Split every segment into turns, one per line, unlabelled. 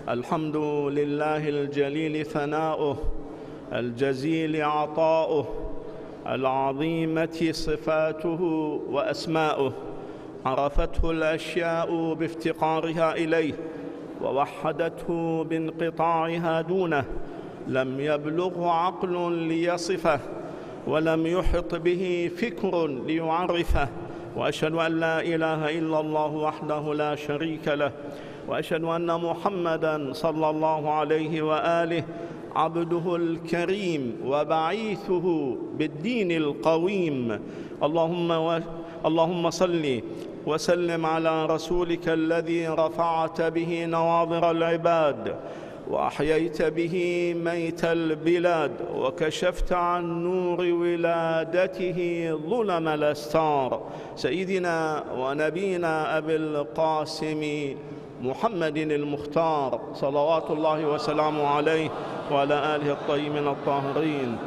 الحمد لله الجليل ثناؤه، الجزيل عطاؤه، العظيمة صفاته وأسماؤه، عرفته الأشياء بافتقارها إليه، ووحدته بانقطاعها دونه، لم يبلغه عقل ليصفه، ولم يحط به فكر ليعرفه. وأشهد أن لا إله إلا الله وحده لا شريك له، وأشهد أن محمداً صلى الله عليه وآله عبده الكريم وبعيثه بالدين القويم. اللهم صل وسلم على رسولك الذي رفعت به نواظر العباد، وأحييت به ميت البلاد، وكشفت عن نور ولادته ظلم الأستار، سيدنا ونبينا أبي القاسم محمد المختار، صلوات الله وسلامه عليه وعلى آله الطيبين الطاهرين.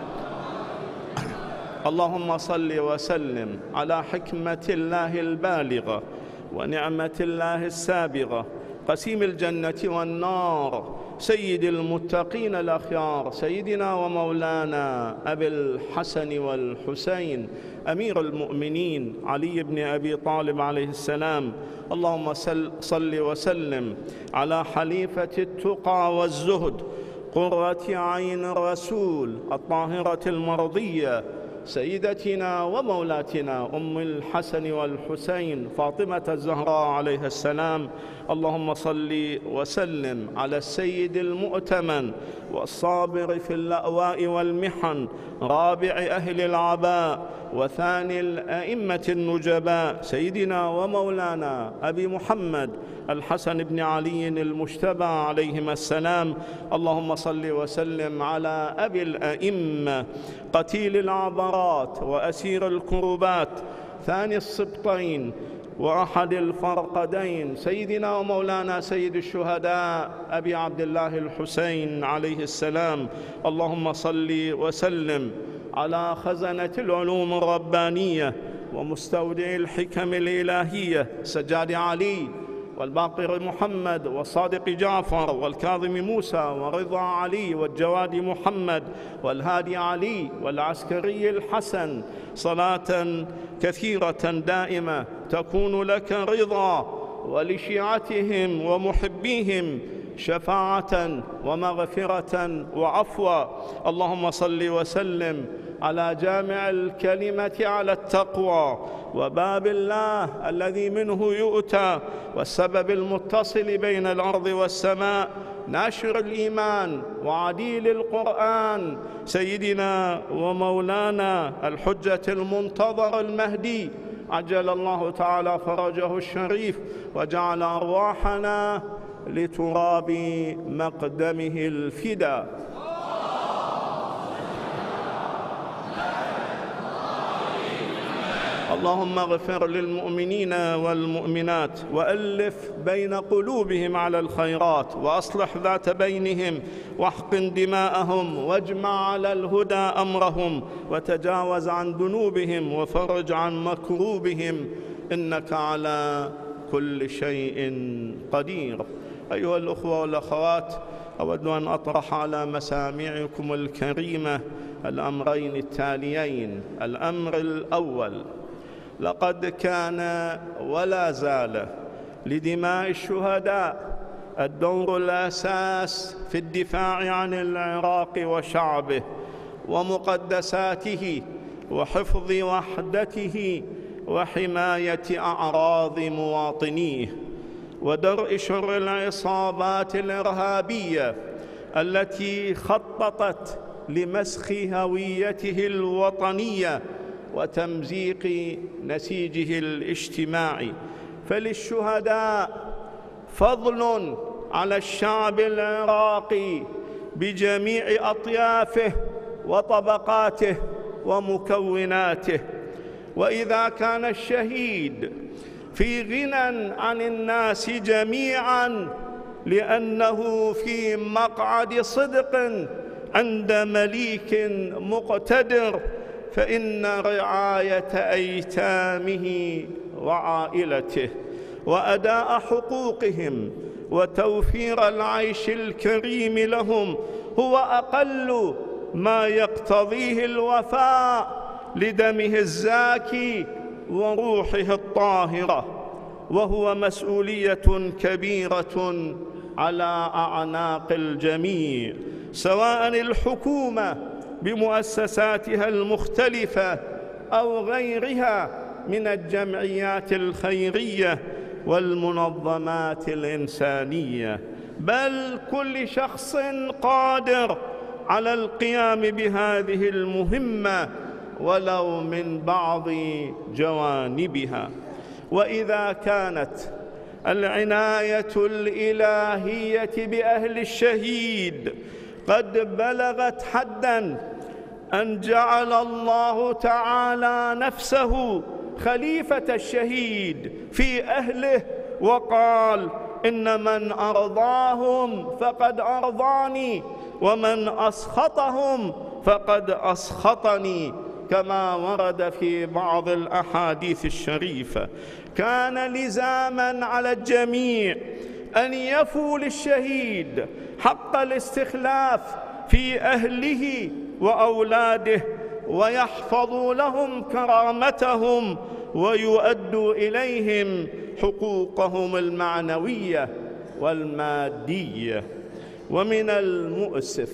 اللهم صل وسلم على حكمة الله البالغة ونعمة الله السابغة، قسيم الجنة والنار، سيد المتقين الأخيار، سيدنا ومولانا أبي الحسن والحسين أمير المؤمنين علي بن أبي طالب عليه السلام. اللهم صل وسلم على حليفة التقى والزهد، قرة عين الرسول الطاهرة المرضية، سيدتنا ومولاتنا أم الحسن والحسين فاطمة الزهراء عليها السلام. اللهم صل وسلم على السيد المؤتمن والصابر في اللأواء والمحن، رابع أهل العباء وثاني الأئمة النجباء، سيدنا ومولانا أبي محمد الحسن بن علي المجتبى عليهما السلام. اللهم صل وسلم على أبي الأئمة قتيل العبرات وأسير الكربات، ثاني السبطين وأحد الفرقدين، سيدنا ومولانا سيد الشهداء أبي عبد الله الحسين عليه السلام. اللهم صل وسلم على خزنة العلوم الربانية ومستودع الحكم الإلهية، سجاد علي والباقر محمد والصادق جعفر والكاظم موسى ورضا علي والجواد محمد والهادي علي والعسكري الحسن، صلاة كثيرة دائمة تكون لك رضا، ولشيعتهم ومحبيهم شفاعة ومغفرة وعفوا. اللهم صل وسلم على جامع الكلمة على التقوى وباب الله الذي منه يؤتى، والسبب المتصل بين الأرض والسماء، ناشر الإيمان وعديل القرآن، سيدنا ومولانا الحجة المنتظر المهدي، عجل الله تعالى فرجه الشريف وجعل أرواحنا لتراب مقدمه الفدا. اللهم اغفر للمؤمنين والمؤمنات، وألف بين قلوبهم على الخيرات، وأصلح ذات بينهم، واحقن دماءهم، واجمع على الهدى أمرهم، وتجاوز عن ذنوبهم، وفرج عن مكروبهم، إنك على كل شيء قدير. أيها الأخوة والأخوات، أود أن أطرح على مسامعكم الكريمة الأمرين التاليين. الأمر الأول: لقد كان ولا زال لدماء الشهداء الدور الأساس في الدفاع عن العراق وشعبه ومقدساته، وحفظ وحدته، وحماية أعراض مواطنيه، ودرء شر العصابات الإرهابية التي خططت لمسخ هويته الوطنية وتمزيق نسيجه الاجتماعي. فللشهداء فضل على الشعب العراقي بجميع أطيافه وطبقاته ومكوناته. وإذا كان الشهيد في غنى عن الناس جميعا لأنه في مقعد صدق عند مليك مقتدر، فإن رعاية أيتامه وعائلته وأداء حقوقهم وتوفير العيش الكريم لهم هو أقل ما يقتضيه الوفاء لدمه الزاكي وروحه الطاهرة، وهو مسؤولية كبيرة على أعناق الجميع، سواء الحكومة بمؤسساتها المختلفة أو غيرها من الجمعيات الخيرية والمنظمات الإنسانية، بل كل شخص قادر على القيام بهذه المهمة ولو من بعض جوانبها. وإذا كانت العناية الإلهية بأهل الشهيد قد بلغت حداً أن جعل الله تعالى نفسه خليفة الشهيد في أهله وقال: إن من أرضاهم فقد أرضاني ومن أسخطهم فقد أسخطني، كما ورد في بعض الأحاديث الشريفة. كان لزاماً على الجميع أن يفوا للشهيد حق الاستخلاف في أهله وأولاده، ويحفظوا لهم كرامتهم ويؤدوا إليهم حقوقهم المعنوية والمادية. ومن المؤسف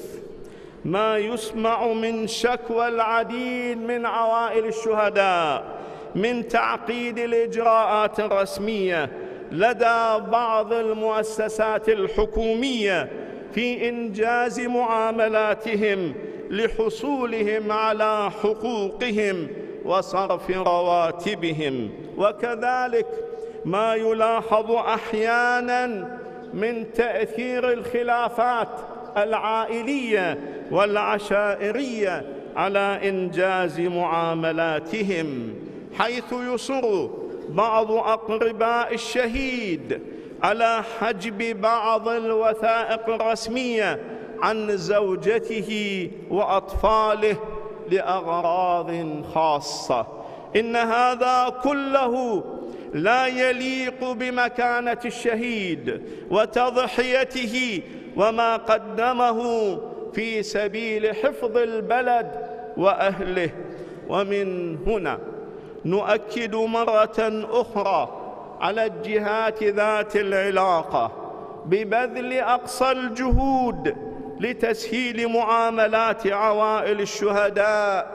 ما يسمع من شكوى العديد من عوائل الشهداء من تعقيد الإجراءات الرسمية لدى بعض المؤسسات الحكومية في إنجاز معاملاتهم لحصولهم على حقوقهم وصرف رواتبهم، وكذلك ما يلاحظ أحياناً من تأثير الخلافات العائلية والعشائرية على إنجاز معاملاتهم، حيث يصر بعض أقرباء الشهيد على حجب بعض الوثائق الرسمية عن زوجته وأطفاله لأغراض خاصة. إن هذا كله لا يليق بمكانة الشهيد وتضحيته وما قدمه في سبيل حفظ البلد وأهله. ومن هنا نؤكد مرة أخرى على الجهات ذات العلاقة ببذل أقصى الجهود لتسهيل معاملات عوائل الشهداء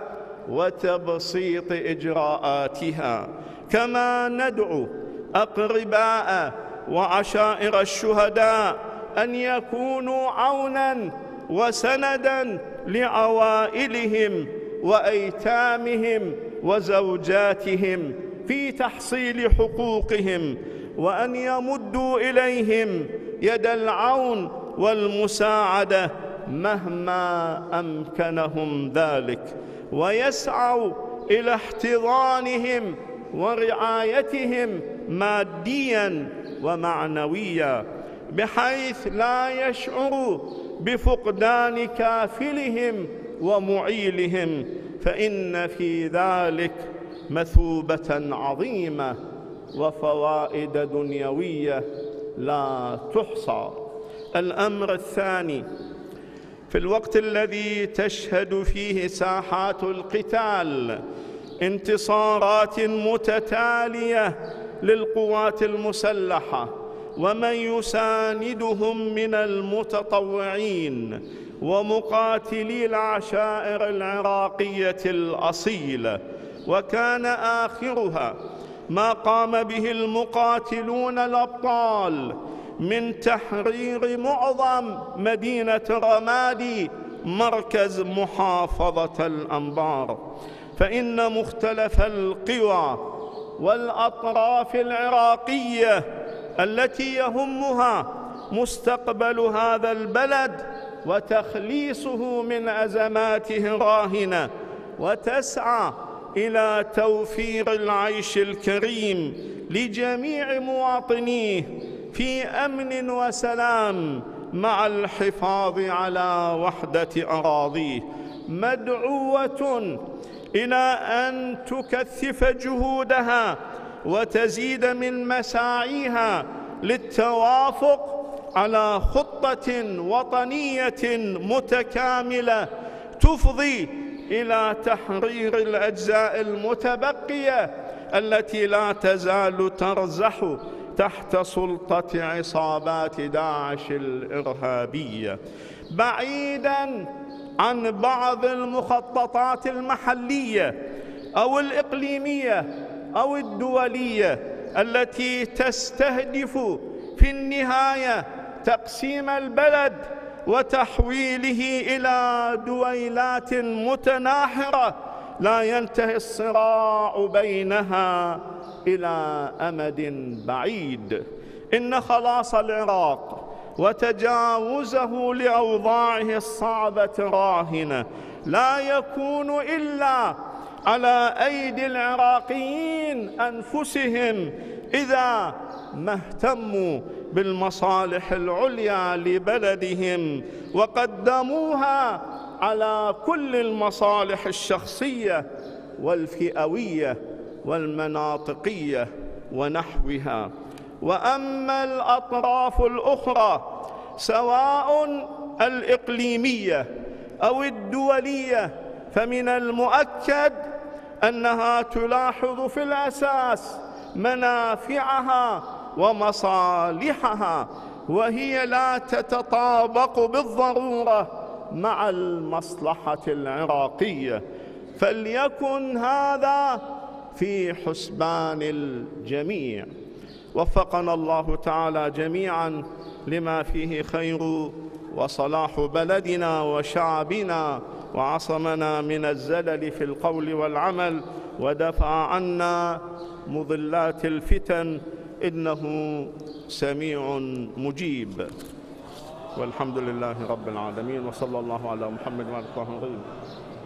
وتبسيط إجراءاتها، كما ندعو أقرباء وعشائر الشهداء أن يكونوا عوناً وسنداً لعوائلهم وأيتامهم وزوجاتهم في تحصيل حقوقهم، وأن يمدوا إليهم يد العون والمساعدة مهما أمكنهم ذلك، ويسعوا إلى احتضانهم ورعايتهم مادياً ومعنوياً، بحيث لا يشعروا بفقدان كافلهم ومعيلهم، فإن في ذلك مثوبة عظيمة وفوائد دنيوية لا تحصى. الأمر الثاني: في الوقت الذي تشهد فيه ساحات القتال انتصارات متتالية للقوات المسلحة ومن يساندهم من المتطوعين ومقاتلي العشائر العراقية الأصيلة، وكان آخرها ما قام به المقاتلون الأبطال من تحرير معظم مدينة رمادي مركز محافظة الأنبار. فإن مختلف القوى والأطراف العراقية التي يهمها مستقبل هذا البلد وتخليصه من أزماته الراهنة وتسعى إلى توفير العيش الكريم لجميع مواطنيه في أمن وسلام مع الحفاظ على وحدة أراضيه، مدعوة إلى أن تكثف جهودها وتزيد من مساعيها للتوافق على خطة وطنية متكاملة تفضي إلى تحرير الأجزاء المتبقية التي لا تزال ترزح تحت سلطة عصابات داعش الإرهابية، بعيداً عن بعض المخططات المحلية أو الإقليمية أو الدولية التي تستهدف في النهاية تقسيم البلد وتحويله إلى دويلات متناحرة لا ينتهي الصراع بينها إلى أمد بعيد. إن خلاص العراق وتجاوزه لأوضاعه الصعبة راهنة لا يكون إلا على أيدي العراقيين أنفسهم إذا ما اهتموا بالمصالح العليا لبلدهم وقدموها على كل المصالح الشخصية والفئوية والمناطقية ونحوها. وأما الأطراف الأخرى سواء الإقليمية أو الدولية فمن المؤكد أنها تلاحظ في الأساس منافعها ومصالحها، وهي لا تتطابق بالضرورة مع المصلحة العراقية، فليكن هذا في حسبان الجميع. وفقنا الله تعالى جميعا لما فيه خير وصلاح بلدنا وشعبنا، وعصمنا من الزلل في القول والعمل، ودفع عنا مضلات الفتن، إنه سميع مجيب. والحمد لله رب العالمين، وصلى الله على محمد وعلى آله وصحبه.